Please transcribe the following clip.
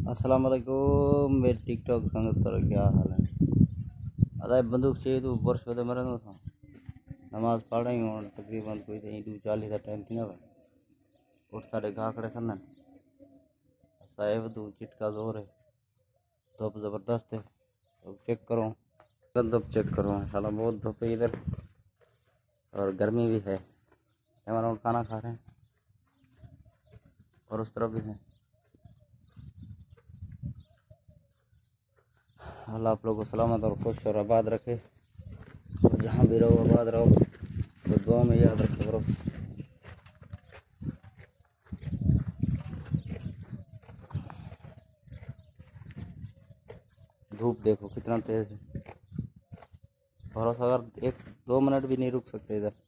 अस्सलाम वालेकुम मेरे टिकटॉक संगत तर क्या हाल है। अदा बंदूक चाहिए तो वर्ष वे मर था नमाज पढ़ रही हूँ तकरीबन कोई 2:40 का टाइम थी ना भाई उठ साढ़े घा खड़े खंदा साहेब तू चिटका जोर है धूप ज़बरदस्त है तो चेक करो धूप चेक करो माशाल्लाह बहुत धूप है इधर और गर्मी भी है। हमारा खाना खा रहे हैं और उस तरफ भी है। अल्लाह आप लोगों को सलामत और खुश और आबाद रखे। जहाँ भी रहो आबाद रहो तो दुआ में याद रखे करो। धूप देखो कितना तेज है। भरोसा अगर 1-2 मिनट भी नहीं रुक सकते इधर।